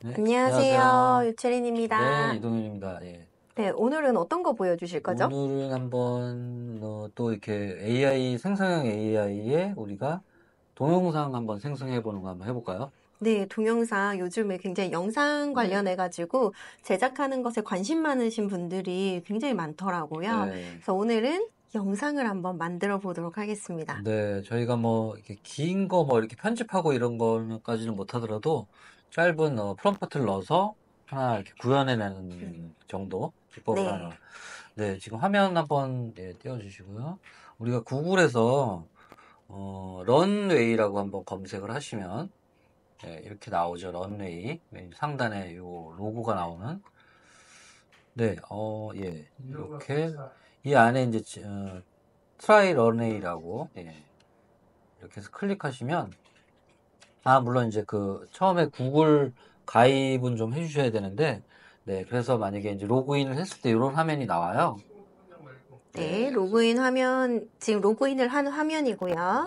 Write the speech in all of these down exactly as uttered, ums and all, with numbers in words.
네, 안녕하세요. 안녕하세요. 네, 유채린입니다. 이동윤입니다. 예. 네, 오늘은 어떤 거 보여주실 거죠? 오늘은 한번 어, 또 이렇게 에이아이 생성형 에이아이에 우리가 동영상 한번 생성해 보는 거 한번 해볼까요? 네, 동영상 요즘에 굉장히 영상 네, 관련해가지고 제작하는 것에 관심 많으신 분들이 굉장히 많더라고요. 네, 그래서 오늘은 영상을 한번 만들어 보도록 하겠습니다. 네. 저희가 뭐 이렇게 긴 거 뭐 이렇게 편집하고 이런 거까지는 못하더라도 짧은 어, 프롬프트를 넣어서 하나 이렇게 구현해내는 정도 기법을 네, 하나. 네, 지금 화면 한번 예, 띄워주시고요. 우리가 구글에서 어, 런웨이라고 한번 검색을 하시면 네, 이렇게 나오죠. 런웨이. 맨 상단에 요 로고가 나오는. 네, 어, 예. 이렇게 이 안에 이제 지- 어, 트라이 런웨이라고 예, 이렇게 해서 클릭하시면 아, 물론 이제 그 처음에 구글 가입은 좀 해주셔야 되는데 네, 그래서 만약에 이제 로그인을 했을 때 이런 화면이 나와요. 네, 네, 그래서 로그인 화면, 지금 로그인을 한 화면이고요.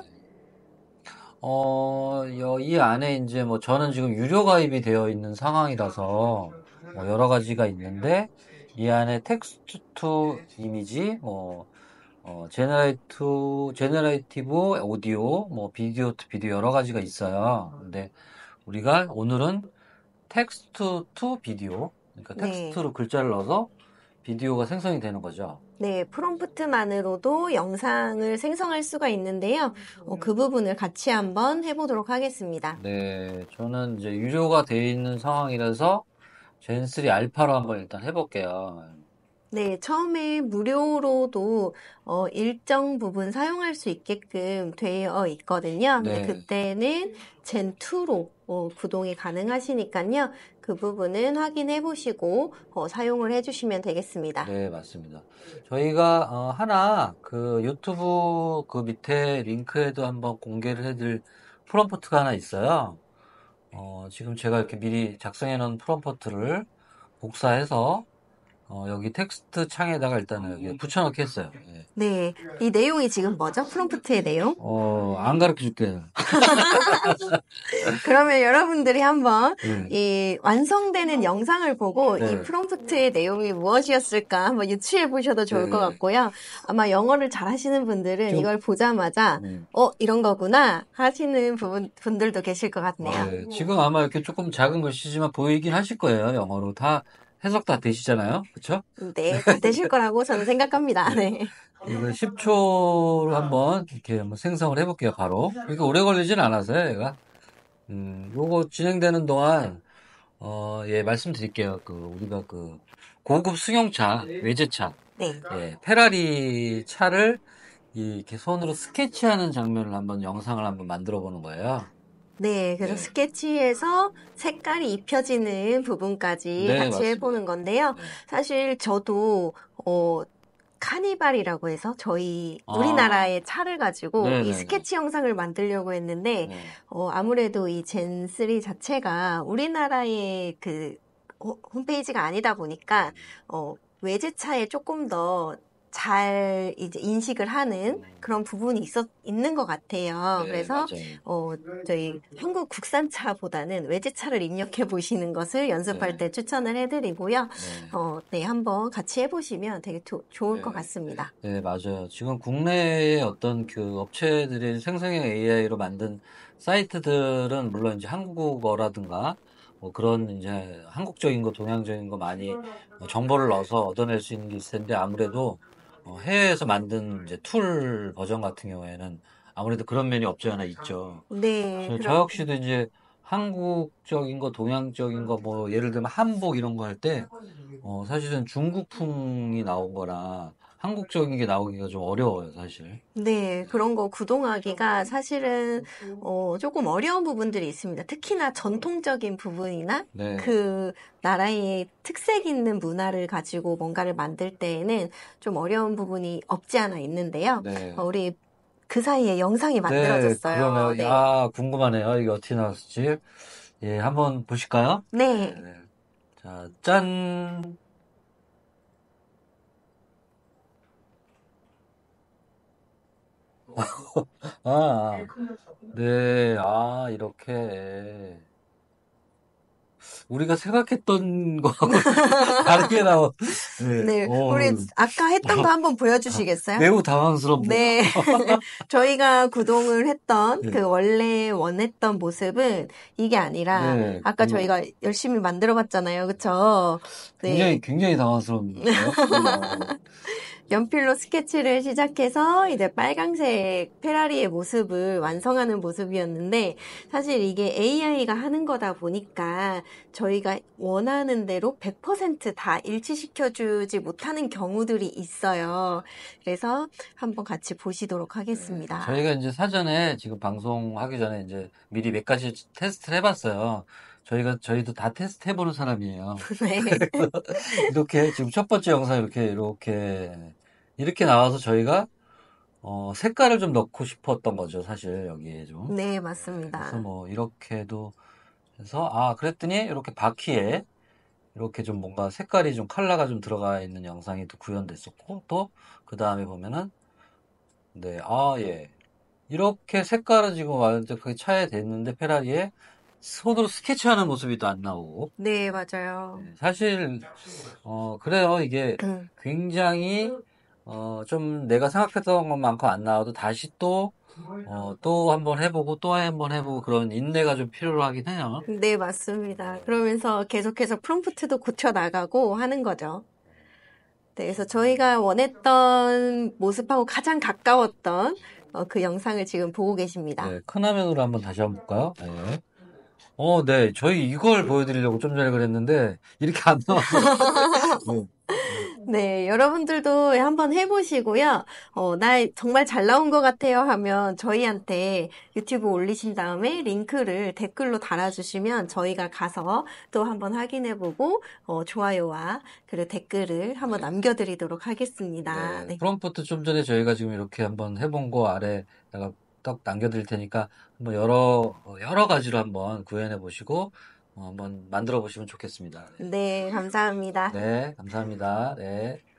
어, 여- 이 안에 이제 뭐 저는 지금 유료 가입이 되어 있는 상황이라서 뭐 여러 가지가 있는데 이 안에 텍스트 투 이미지, 뭐, 어, 제너레이트, 제너레이티브 오디오, 뭐 비디오 투 비디오 여러 가지가 있어요. 근데 우리가 오늘은 텍스트 투 비디오, 그러니까 네, 텍스트로 글자를 넣어서 비디오가 생성이 되는 거죠. 네, 프롬프트만으로도 영상을 생성할 수가 있는데요. 어, 그 부분을 같이 한번 해보도록 하겠습니다. 네, 저는 이제 유료가 되어 있는 상황이라서 젠쓰리 알파로 한번 일단 해볼게요. 네, 처음에 무료로도 어, 일정 부분 사용할 수 있게끔 되어 있거든요. 근데 네, 그때는 젠이로 어, 구동이 가능하시니까요. 그 부분은 확인해 보시고 어, 사용을 해주시면 되겠습니다. 네, 맞습니다. 저희가 어, 하나 그 유튜브 그 밑에 링크에도 한번 공개를 해드릴 프롬프트가 하나 있어요. 어, 지금 제가 이렇게 미리 작성해 놓은 프롬프트를 복사해서 어, 여기 텍스트 창에다가 일단은 여기 붙여넣기 했어요. 예. 네, 이 내용이 지금 뭐죠? 프롬프트의 내용? 어, 안 가르쳐 줄게요. 그러면 여러분들이 한번 네, 이 완성되는 영상을 보고 이 네, 프롬프트의 내용이 무엇이었을까 한번 유추해 보셔도 좋을 것 네. 같고요. 아마 영어를 잘 하시는 분들은 좀, 이걸 보자마자 음, 어, 이런 거구나 하시는 부분, 분들도 계실 것 같네요. 네. 지금 아마 이렇게 조금 작은 글씨지만 보이긴 하실 거예요. 영어로 다 해석 다 되시잖아요. 그쵸? 네, 다 되실 거라고 저는 생각합니다. 네. 네. 이거 십 초로 한번 이렇게 한번 생성을 해볼게요, 바로. 이게 오래 걸리진 않아서요, 얘가. 음, 요거 진행되는 동안, 어, 예, 말씀드릴게요. 그, 우리가 그, 고급 승용차, 외제차, 네. 예, 페라리 차를 이렇게 손으로 스케치하는 장면을 한번 영상을 한번 만들어 보는 거예요. 네, 그래서 네. 스케치에서 색깔이 입혀지는 부분까지 네, 같이 맞습니다. 해보는 건데요. 네. 사실 저도, 어, 카니발이라고 해서 저희 아, 우리나라의 차를 가지고 이 네네네. 스케치 영상을 만들려고 했는데, 네. 어, 아무래도 이 젠쓰리 자체가 우리나라의 그 호- 홈페이지가 아니다 보니까, 어, 외제차에 조금 더 잘 이제 인식을 하는 음, 그런 부분이 있었, 있는 것 같아요. 네, 그래서, 맞아요. 어, 저희 한국 국산차보다는 외제차를 입력해 보시는 것을 연습할 네, 때 추천을 해드리고요. 네. 어, 네, 한번 같이 해보시면 되게 조- 좋을 것 네. 같습니다. 네, 맞아요. 지금 국내의 어떤 그 업체들이 생성형 에이아이로 만든 사이트들은 물론 이제 한국어라든가 뭐 그런 이제 한국적인 거, 동양적인 거 많이 어, 정보를 넣어서 얻어낼 수 있는 게 있을 텐데 아무래도 어, 해외에서 만든 이제 툴 버전 같은 경우에는 아무래도 그런 면이 없지 않아 있죠. 네, 저, 저 그럼, 역시도 이제 한국적인 거, 동양적인 거, 뭐 예를 들면 한복 이런 거 할 때 어, 사실은 중국풍이 나온 거라 한국적인 게 나오기가 좀 어려워요, 사실. 네, 그런 거 구동하기가 사실은, 어, 조금 어려운 부분들이 있습니다. 특히나 전통적인 부분이나 네, 그 나라의 특색 있는 문화를 가지고 뭔가를 만들 때에는 좀 어려운 부분이 없지 않아 있는데요. 어, 네, 우리 그 사이에 영상이 네, 만들어졌어요. 그러네요. 네. 야, 궁금하네요. 이게 어떻게 나왔을지. 예, 한번 보실까요? 네, 네. 네. 자, 짠! 아, 아. 네, 아, 이렇게. 우리가 생각했던 거하고 다르게 나온, 네, 네, 어, 우리 아까 했던 거 한번 보여주시겠어요? 매우 당황스럽네요. 네. 저희가 구동을 했던 네. 그 원래 원했던 모습은 이게 아니라 네, 아까 그 저희가 열심히 만들어 봤잖아요. 그쵸? 굉장히, 네. 굉장히 당황스럽네요. 어, 연필로 스케치를 시작해서 이제 빨강색 페라리의 모습을 완성하는 모습이었는데 사실 이게 에이아이가 하는 거다 보니까 저희가 원하는 대로 백 퍼센트 다 일치시켜주지 못하는 경우들이 있어요. 그래서 한번 같이 보시도록 하겠습니다. 저희가 이제 사전에 지금 방송하기 전에 이제 미리 몇 가지 테스트를 해봤어요. 저희가, 저희도 다 테스트 해보는 사람이에요. 네. 이렇게 지금 첫 번째 영상 이렇게, 이렇게, 이렇게 나와서 저희가, 어, 색깔을 좀 넣고 싶었던 거죠. 사실 여기에 좀. 네, 그래서 맞습니다. 뭐, 이렇게도 해서, 아, 그랬더니 이렇게 바퀴에 이렇게 좀 뭔가 색깔이 좀 컬러가 좀 들어가 있는 영상이 또 구현됐었고, 또, 그 다음에 보면은, 네, 아, 예. 이렇게 색깔은 지금 완전 그게 차야 됐는데, 페라리에 손으로 스케치하는 모습이 또 안 나오고. 네, 맞아요. 네, 사실, 어, 그래요. 이게 음, 굉장히, 어, 좀 내가 생각했던 것만큼 안 나와도 다시 또, 어, 또 한번 해보고 또 한번 해보고 그런 인내가 좀 필요하긴 해요. 네, 맞습니다. 그러면서 계속해서 프롬프트도 고쳐 나가고 하는 거죠. 네, 그래서 저희가 원했던 모습하고 가장 가까웠던 어, 그 영상을 지금 보고 계십니다. 네, 큰 화면으로 한번 다시 한번 볼까요? 네. 어, 네. 저희 이걸 보여드리려고 좀 전에 그랬는데, 이렇게 안 나와서. 네. 네, 여러분들도 한번 해보시고요. 어, 나 정말 잘 나온 것 같아요 하면 저희한테 유튜브 올리신 다음에 링크를 댓글로 달아주시면 저희가 가서 또 한번 확인해보고 어, 좋아요와 그리고 댓글을 한번 남겨드리도록 하겠습니다. 네, 네. 프롬프트 좀 전에 저희가 지금 이렇게 한번 해본 거 아래다가 딱 남겨드릴 테니까 한번 여러, 어, 여러 가지로 한번 구현해 보시고, 어, 한번 만들어 보시면 좋겠습니다. 네, 네, 감사합니다. 네, 감사합니다. 네.